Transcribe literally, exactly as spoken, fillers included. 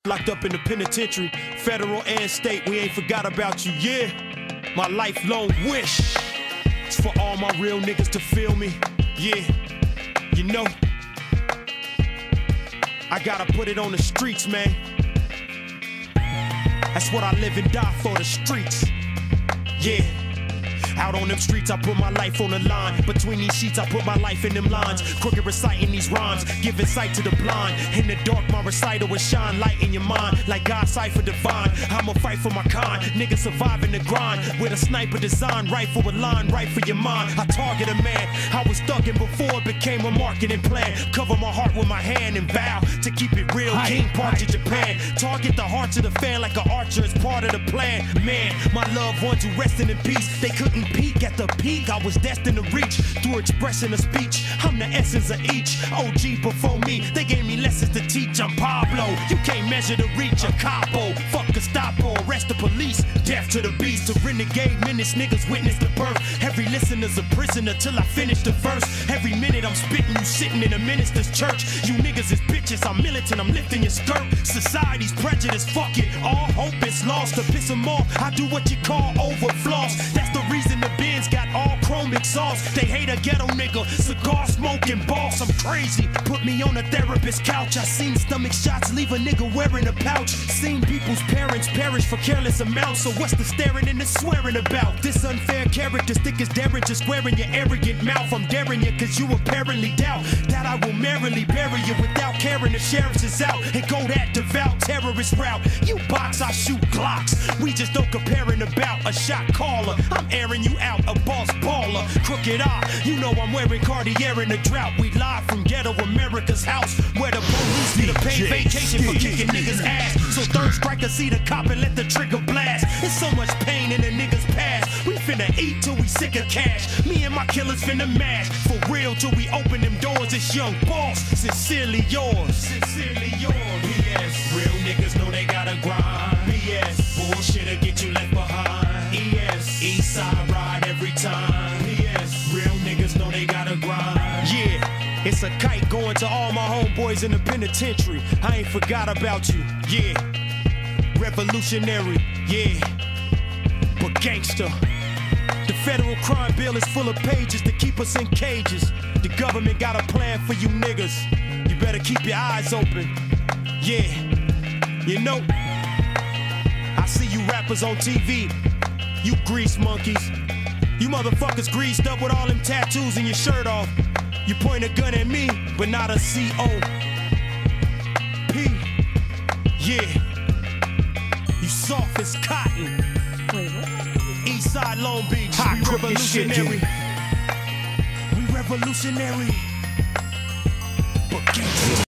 locked up in the penitentiary, federal and state, we ain't forgot about you, yeah. My lifelong wish is for all my real niggas to feel me, yeah. You know, I gotta put it on the streets, man. That's what I live and die for, the streets, yeah. Out on them streets, I put my life on the line. Between these sheets, I put my life in them lines. Crooked reciting these rhymes, giving sight to the blind. In the dark, my recital will shine light in your mind, like God's cipher divine. I'ma fight for my kind, niggas surviving the grind. With a sniper design, rifle with line, right for your mind. I target a man, I was thugging before it became a marketing plan. Cover my heart with my hand and vow to keep it real. King Park to Japan. Target the hearts of the fan like an archer is part of the plan. Man, my loved ones who resting in peace, they couldn't peak at the peak I was destined to reach through expressing a speech. I'm the essence of each O G before me. They gave me lessons to teach. I'm Pablo. You can't measure the reach of Capo. Fuck Gestapo, arrest the police. Death to the beast. To renegade minutes, niggas witness the birth. Every listener's a prisoner till I finish the verse. Every minute I'm spitting, you sitting in a minister's church. You niggas is bitches, I'm militant, I'm lifting your skirt. Society's prejudice, fuck it. All hope is lost. To piss them off, I do what you call overfloss. That's the reason the Benz got all chrome exhaust. They hate a ghetto nigga, cigar smoking boss. I'm crazy, put me on a therapist's couch. I seen stomach shots leave a nigga wearing a pouch. Seen people's parents perish for careless amounts. So what's the staring and the swearing about? This unfair characteristic is daring to swear in your arrogant mouth. I'm daring you cause you apparently doubt that I will merrily bury you without caring. The sheriff is out and go that devout terrorist route. You box, I shoot Glocks. We just don't comparing about a shot caller. I'm airing you out, a boss baller. Crooked eye, you know I'm wearing Cartier in the drought. We live from ghetto America's house, where the police need a paid vacation for kicking niggas' ass. So third striker see the cop and let the trigger blast. There's so much pain in the niggas' past. We finna eat till we sick of cash. Me and my killers finna mash. For real till we open them doors. It's Young Boss, sincerely yours. Sincerely yours. B S, real niggas know they gotta grind. B S, bullshit'll get you left behind. E S, east side ride every time. P S, real niggas know they gotta grind. Yeah, it's a kite going to all my homeboys in the penitentiary. I ain't forgot about you, yeah. Revolutionary, yeah. But gangster. The federal crime bill is full of pages to keep us in cages. The government got a plan for you niggas. You better keep your eyes open, yeah. You know, I see you rappers on T V. You grease monkeys. You motherfuckers greased up with all them tattoos and your shirt off. You point a gun at me, but not a C O P. Yeah. You soft as cotton. Wait, what? Eastside Long Beach. Hot we revolutionary. We revolutionary. But gangsta.